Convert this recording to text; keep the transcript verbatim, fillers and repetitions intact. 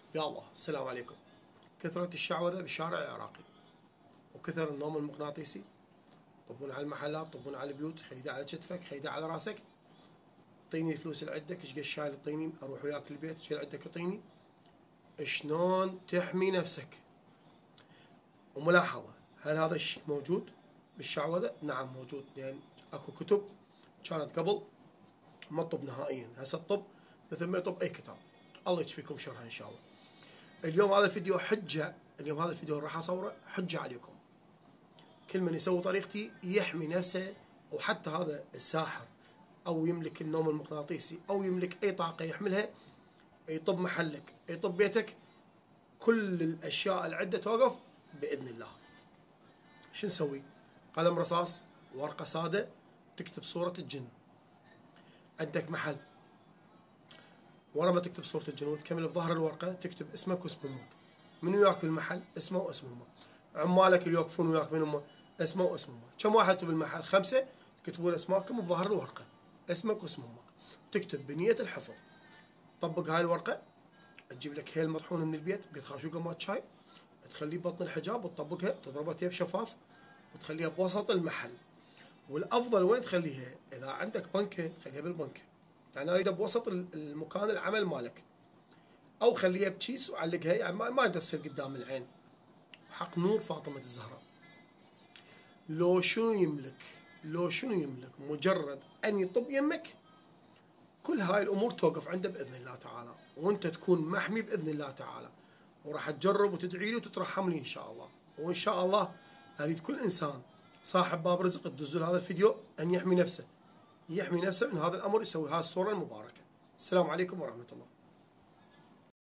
يا الله، السلام عليكم. كثرة الشعوذة بالشارع العراقي وكثر النوم المغناطيسي، طبون على المحلات، طبون على البيوت، خيده على كتفك، خيده على راسك. اعطيني الفلوس اللي عندك، ايش قد شايل اعطيني، اروح وياك البيت، ايش قد عندك اعطيني. شلون تحمي نفسك؟ وملاحظة، هل هذا الشيء موجود بالشعوذة؟ نعم موجود، لان يعني اكو كتب كانت قبل ما تطب نهائيا، هسه الطب مثل ما يطب اي كتاب. الله يشفيكم شرها ان شاء الله. اليوم هذا الفيديو حجة، اليوم هذا الفيديو راح اصوره حجة عليكم. كل من يسوي طريقتي يحمي نفسه، وحتى هذا الساحر او يملك النوم المغناطيسي او يملك اي طاقة يحملها، يطب محلك، يطب بيتك، كل الاشياء العدة توقف باذن الله. شو نسوي؟ قلم رصاص، ورقة سادة، تكتب صورة الجن. عندك محل، ورا ما تكتب صورة الجن وتكمل بظهر الورقة تكتب اسمك واسم امك. من وياك بالمحل اسمه واسم امه. عمالك اللي يوقفون وياك من امه اسمه واسم امه. كم واحد بالمحل؟ خمسة. تكتبون اسماءكم بظهر الورقة، اسمك واسم امك. تكتب بنية الحفظ. طبق هاي الورقة، تجيب لك هيل مطحون من البيت، بيت خاشوقة مال شاي، تخليه ببطن الحجاب وتطبقها، تضربها تيب شفاف وتخليها بوسط المحل. والافضل وين تخليها؟ اذا عندك بنكة تخليها بالبنكة، يعني اريدها بوسط المكان العمل مالك، او خليها بكيس وعلقها، يعني ما تصير قدام العين. حق نور فاطمة الزهراء. لو شنو يملك، لو شنو يملك مجرد ان يطب يمك، كل هاي الامور توقف عنده باذن الله تعالى، وانت تكون محمي باذن الله تعالى. وراح تجرب وتدعي لي وتترحم لي ان شاء الله. وان شاء الله اريد كل انسان صاحب باب رزق تدز له هذا الفيديو ان يحمي نفسه، يحمي نفسه من هذا الامر، يسوي هذه الصورة المباركة. السلام عليكم ورحمة الله.